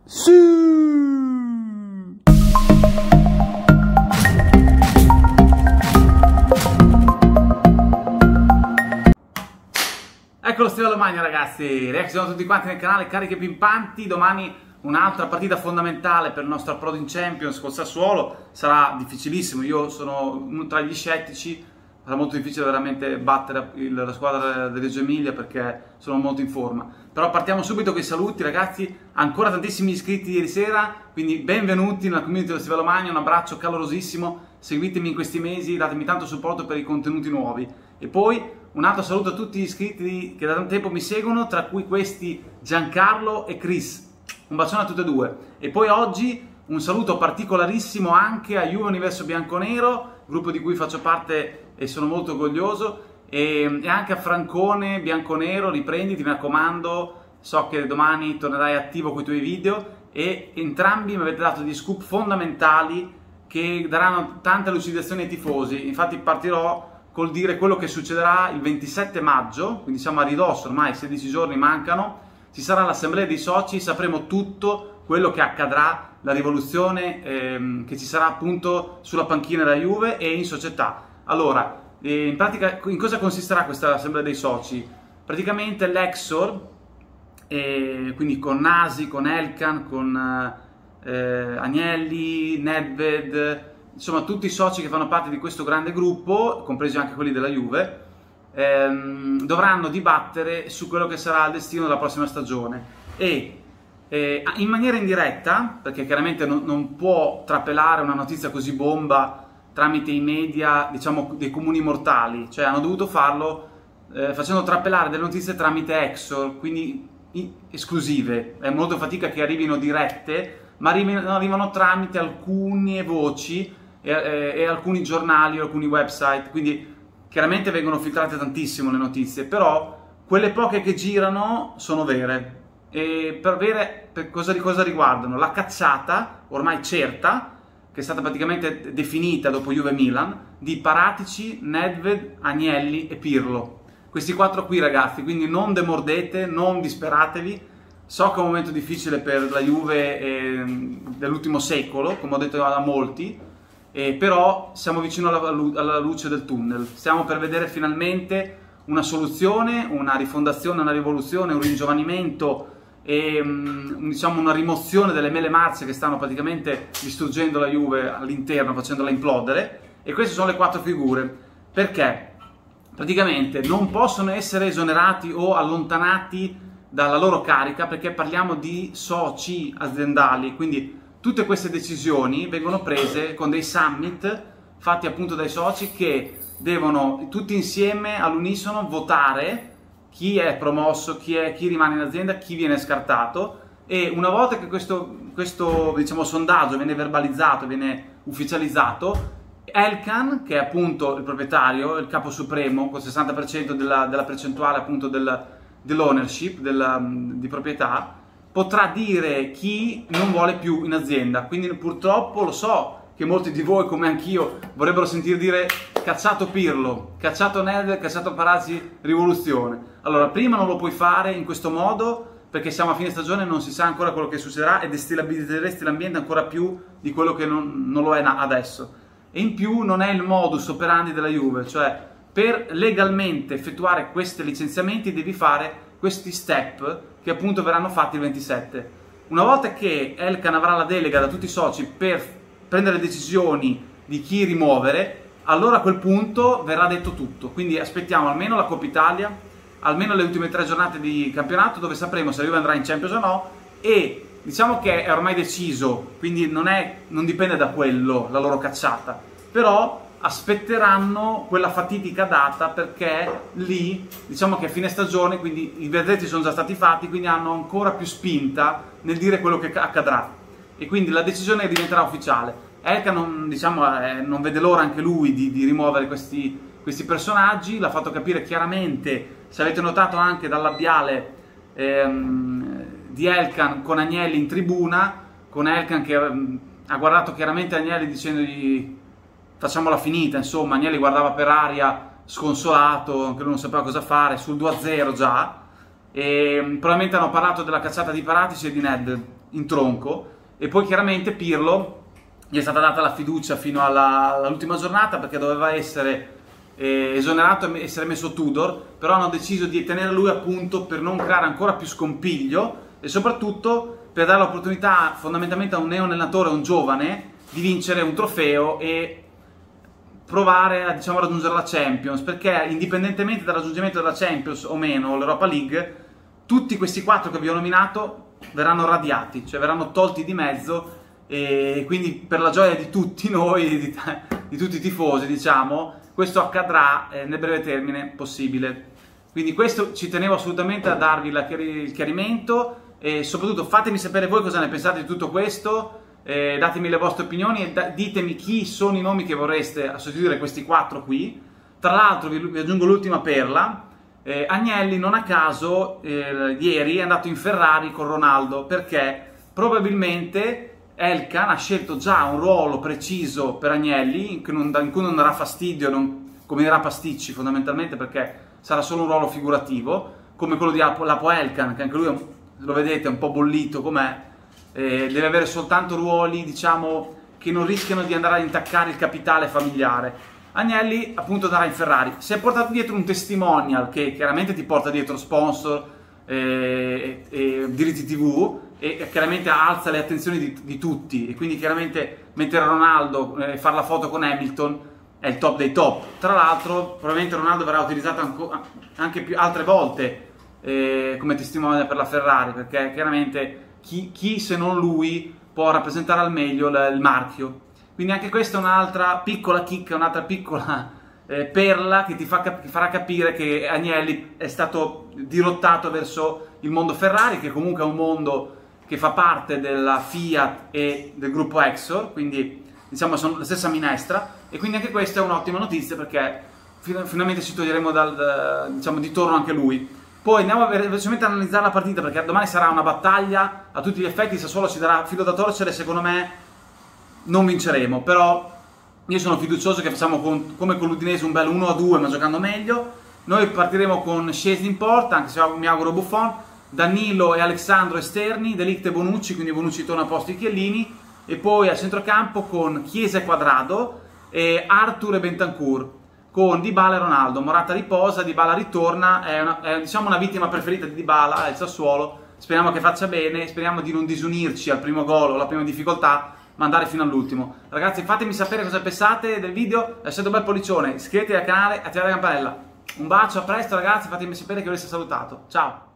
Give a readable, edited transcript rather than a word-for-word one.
Sì! Ecco lo Stile Magno, ragazzi, reazione a tutti quanti nel canale, cariche pimpanti. Domani un'altra partita fondamentale per il nostro approdo in Champions col Sassuolo. Sarà difficilissimo, io sono uno tra gli scettici, sarà molto difficile veramente battere la squadra di Reggio Emilia perché sono molto in forma. Però partiamo subito con i saluti, ragazzi, ancora tantissimi iscritti ieri sera, quindi benvenuti nella community dello Stile Magno, un abbraccio calorosissimo, seguitemi in questi mesi, datemi tanto supporto per i contenuti nuovi. E poi un altro saluto a tutti gli iscritti che da tanto tempo mi seguono, tra cui questi Giancarlo e Chris. Un bacione a tutti e due. E poi oggi un saluto particolarissimo anche a Juve Universo Bianconero, gruppo di cui faccio parte e sono molto orgoglioso, e anche a Francone Bianconero, riprenditi, mi raccomando, so che domani tornerai attivo con i tuoi video e entrambi mi avete dato degli scoop fondamentali che daranno tante lucidazioni ai tifosi. Infatti partirò col dire quello che succederà il 27 maggio, quindi siamo a ridosso, ormai 16 giorni mancano, ci sarà l'assemblea dei soci, sapremo tutto quello che accadrà, la rivoluzione che ci sarà appunto sulla panchina della Juve e in società. Allora, in pratica in cosa consisterà questa assemblea dei soci? Praticamente l'Exor, quindi con Nasi, con Elkan, con Agnelli, Nedved, insomma tutti i soci che fanno parte di questo grande gruppo, compresi anche quelli della Juve, dovranno dibattere su quello che sarà il destino della prossima stagione e in maniera indiretta, perché chiaramente non può trapelare una notizia così bomba tramite i media, diciamo, dei comuni mortali, cioè hanno dovuto farlo facendo trapelare delle notizie tramite Exor, quindi esclusive, è molto fatica che arrivino dirette, ma arrivano tramite alcune voci e alcuni giornali o alcuni website, quindi chiaramente vengono filtrate tantissimo le notizie, però quelle poche che girano sono vere. E per cosa riguardano? La cacciata, ormai certa, che è stata praticamente definita dopo Juve-Milan, di Paratici, Nedved, Agnelli e Pirlo. Questi quattro qui, ragazzi, quindi non demordete, non disperatevi. So che è un momento difficile per la Juve dell'ultimo secolo, come ho detto a molti, però siamo vicino alla luce del tunnel. Stiamo per vedere finalmente una soluzione, una rifondazione, una rivoluzione, un ringiovanimento e diciamo una rimozione delle mele marce che stanno praticamente distruggendo la Juve all'interno, facendola implodere. E queste sono le quattro figure. Perché? Praticamente non possono essere esonerati o allontanati dalla loro carica, perché parliamo di soci aziendali, quindi tutte queste decisioni vengono prese con dei summit fatti appunto dai soci che devono tutti insieme all'unisono votare chi è promosso, chi rimane in azienda, chi viene scartato, e una volta che questo diciamo sondaggio viene verbalizzato, viene ufficializzato, Elkan, che è appunto il proprietario, il capo supremo col 60% della percentuale appunto dell'ownership, di proprietà, potrà dire chi non vuole più in azienda. Quindi purtroppo lo so che molti di voi, come anch'io, vorrebbero sentir dire cacciato Pirlo, cacciato Nedved, cacciato Paratici, rivoluzione. Allora, prima non lo puoi fare in questo modo perché siamo a fine stagione e non si sa ancora quello che succederà e destabilizzeresti l'ambiente ancora più di quello che non lo è adesso. E in più non è il modus operandi della Juve, cioè per legalmente effettuare questi licenziamenti devi fare questi step che appunto verranno fatti il 27. Una volta che Elkan avrà la delega da tutti i soci per prendere decisioni di chi rimuovere, allora a quel punto verrà detto tutto. Quindi aspettiamo almeno la Coppa Italia, almeno le ultime 3 giornate di campionato dove sapremo se la Juve andrà in Champions o no, e diciamo che è ormai deciso, quindi non dipende da quello la loro cacciata, però aspetteranno quella fatidica data perché lì diciamo che a fine stagione, quindi i verdetti sono già stati fatti, quindi hanno ancora più spinta nel dire quello che accadrà e quindi la decisione diventerà ufficiale. Elkan non vede l'ora anche lui di rimuovere questi personaggi, l'ha fatto capire chiaramente, se avete notato anche dal labiale di Elkan con Agnelli in tribuna, con Elkan che ha guardato chiaramente Agnelli dicendogli facciamola finita, insomma. Agnelli guardava per aria sconsolato, anche lui non sapeva cosa fare, sul 2-0 già, e probabilmente hanno parlato della cacciata di Paratici e di Ned in tronco, e poi chiaramente Pirlo gli è stata data la fiducia fino all'ultima giornata perché doveva essere esonerato e essere messo Tudor, però hanno deciso di tenere lui appunto per non creare ancora più scompiglio e soprattutto per dare l'opportunità fondamentalmente a un neoallenatore, a un giovane, di vincere un trofeo e provare a, diciamo, raggiungere la Champions, perché indipendentemente dal raggiungimento della Champions o meno, l'Europa League, tutti questi 4 che vi ho nominato verranno radiati, cioè verranno tolti di mezzo, e quindi per la gioia di tutti noi, di tutti i tifosi, diciamo, questo accadrà nel breve termine possibile. Quindi questo ci tenevo assolutamente a darvi il chiarimento, e soprattutto fatemi sapere voi cosa ne pensate di tutto questo, datemi le vostre opinioni e ditemi chi sono i nomi che vorreste a sostituire questi 4 qui. Tra l'altro vi aggiungo l'ultima perla, Agnelli non a caso ieri è andato in Ferrari con Ronaldo, perché probabilmente Elkann ha scelto già un ruolo preciso per Agnelli in cui non darà fastidio, non combinerà pasticci fondamentalmente, perché sarà solo un ruolo figurativo, come quello di Lapo Elkann, che anche lui lo vedete è un po' bollito com'è, deve avere soltanto ruoli, diciamo, che non rischiano di andare ad intaccare il capitale familiare. Agnelli appunto andrà in Ferrari, si è portato dietro un testimonial che chiaramente ti porta dietro sponsor e diritti TV, e chiaramente alza le attenzioni di tutti, e quindi chiaramente mettere Ronaldo e fare la foto con Hamilton è il top dei top. Tra l'altro probabilmente Ronaldo verrà utilizzato anche altre volte come testimone per la Ferrari, perché chiaramente chi se non lui può rappresentare al meglio il marchio. Quindi anche questa è un'altra piccola chicca, un'altra piccola perla che ti farà capire che Agnelli è stato dirottato verso il mondo Ferrari, che comunque è un mondo che fa parte della Fiat e del gruppo Exor, quindi diciamo sono la stessa minestra, e quindi anche questa è un'ottima notizia, perché finalmente ci toglieremo diciamo, di torno anche lui. Poi andiamo velocemente ad analizzare la partita, perché domani sarà una battaglia a tutti gli effetti. Sassuolo ci darà filo da torcere, secondo me non vinceremo, però io sono fiducioso che facciamo come con l'Udinese un bel 1-2, ma giocando meglio. Noi partiremo con Szczesny in porta, anche se mi auguro Buffon, Danilo e Alessandro esterni, De Ligt e Bonucci, quindi Bonucci torna a posto i Chiellini, e poi a centrocampo con Chiesa e Quadrado, e Arthur e Bentancur, con Dybala e Ronaldo. Morata riposa, Dybala ritorna, è diciamo una vittima preferita di Dybala, è il Sassuolo. Speriamo che faccia bene, speriamo di non disunirci al primo gol o alla prima difficoltà, ma andare fino all'ultimo. Ragazzi, fatemi sapere cosa pensate del video, lasciate un bel pollicione, iscrivetevi al canale, attivate la campanella. Un bacio, a presto ragazzi, fatemi sapere che vi avete salutato. Ciao!